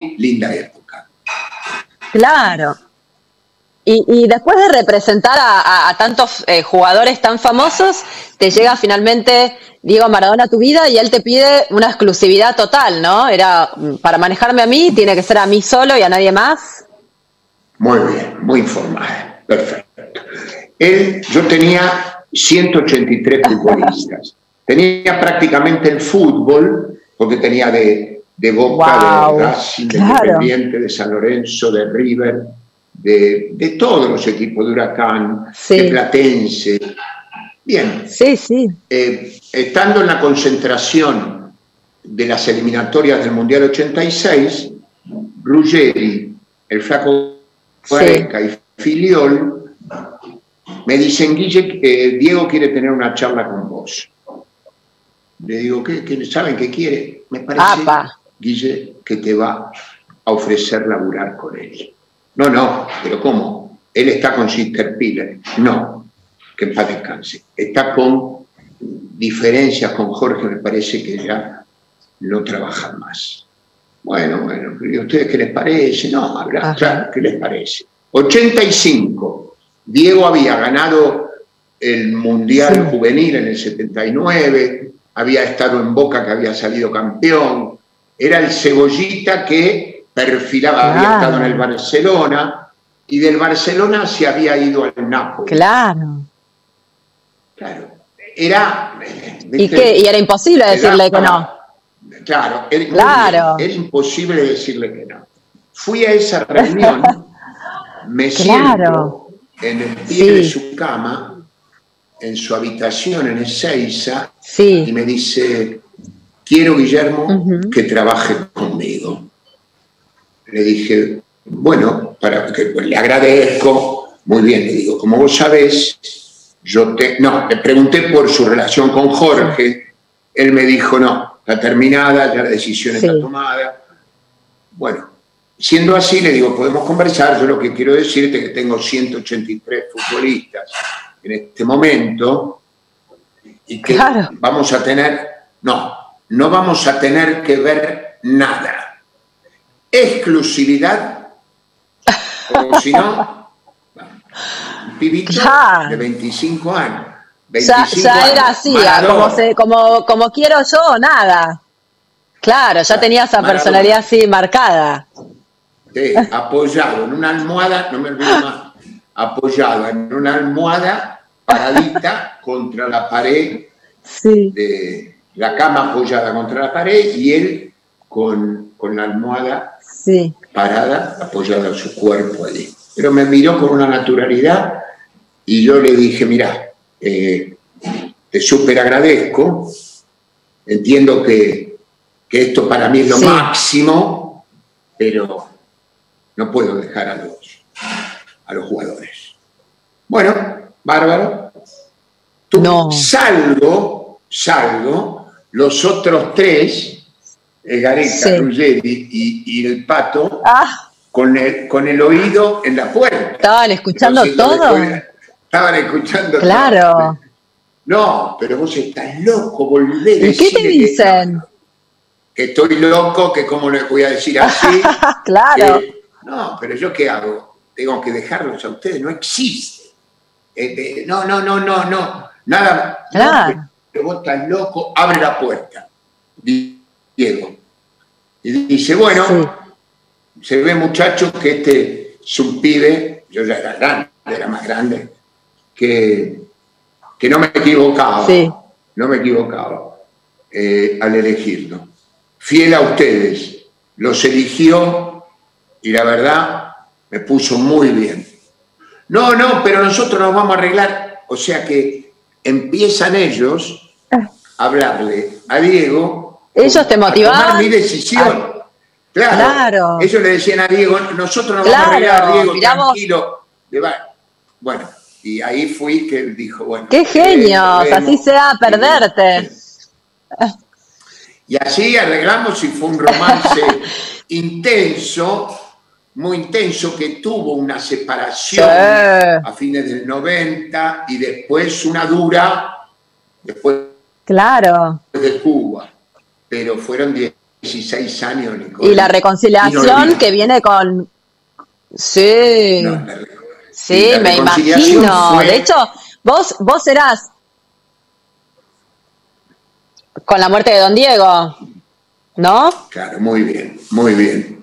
linda época. Claro. Y después de representar a tantos jugadores tan famosos, te llega finalmente Diego Maradona a tu vida y él te pide una exclusividad total, ¿no? Era, para manejarme a mí, tiene que ser a mí solo y a nadie más. Muy bien, muy informada, perfecto. Yo tenía 183 futbolistas. Tenía prácticamente el fútbol, porque tenía de Boca, Wow, de Racing, de claro. Independiente, de San Lorenzo, de River, de todos los equipos, de Huracán, Sí. de Platense. Bien. Sí, sí. Estando en la concentración de las eliminatorias del Mundial 86, Ruggeri, el Flaco Gareca y Filiol me dicen: Guille, Diego quiere tener una charla con vos. Le digo: ¿qué saben qué quiere? Me parece, Guille, que te va a ofrecer laburar con él. No, pero ¿cómo? Él está con Sister Piller. No, que en paz descanse. Está con diferencias con Jorge, me parece que ya no trabajan más. Bueno, ¿y a ustedes qué les parece? No, claro, ¿qué les parece? 85. Diego había ganado el Mundial Juvenil en el 79, había estado en Boca, que había salido campeón, era el cebollita que perfilaba, había estado en el Barcelona, y del Barcelona se había ido al Napoli. Claro. Era... ¿Y qué? Y era imposible decirle que no. Claro, era imposible decirle que no. Fui a esa reunión, me siento en el pie de su cama, en su habitación en Ezeiza, y me dice: quiero, Guillermo, que trabaje conmigo. Le dije: bueno, le agradezco. Muy bien, le digo, como vos sabés, le pregunté por su relación con Jorge. Él me dijo: no, está terminada, ya la decisión está tomada. Bueno, siendo así, le digo, podemos conversar. Yo lo que quiero decirte es que tengo 183 futbolistas en este momento y que vamos a tener... No vamos a tener que ver nada. Exclusividad, o si no, un pibito de 25 años. 25 ya era así, como quiero yo o nada. Claro, ya tenía esa personalidad así marcada. Sí, apoyado en una almohada, no me olvido más, apoyado en una almohada paradita contra la pared, de la cama apoyada contra la pared y él con la almohada parada, apoyada en su cuerpo allí. Pero me miró con una naturalidad y yo le dije: mirá, te súper agradezco, entiendo que esto para mí es lo máximo, pero no puedo dejar a los jugadores. Bueno, bárbaro. Salgo, los otros tres, Gareca, Ruggeri y el Pato, con el oído en la puerta. ¿Estaban escuchando todo? Estaban escuchando todo. Claro. No, pero vos estás loco, volver a ¿Y qué te dicen? Que estoy loco, que cómo le voy a decir así. Claro. No, pero ¿yo qué hago? Tengo que dejarlos a ustedes, no existe. No, nada. Claro. No, pero vos estás loco, abre la puerta, Diego. Y dice: bueno, se ve, muchachos, que este es un pibe, yo ya era grande, era más grande, que no me equivocaba, no me equivocaba al elegirlo. Fiel a ustedes, los eligió y la verdad me puso muy bien. No, pero nosotros nos vamos a arreglar. O sea que empiezan ellos a hablarle a Diego. Ellos te motivaban. A tomar mi decisión. Claro. Ellos le decían a Diego: nosotros nos vamos a arreglar, Diego, tranquilo. Bueno, y ahí fui que él dijo: bueno. ¡Qué genios! Así sea perderte. Y así arreglamos y fue un romance intenso, muy intenso, que tuvo una separación a fines del 90 y después una dura después de Cuba. Pero fueron 10 16 años, Nicole. Y la reconciliación que viene con... Sí, No, sí, la me reconciliación imagino. fue- De hecho, vos eras con la muerte de Don Diego, ¿no? Claro, muy bien, muy bien.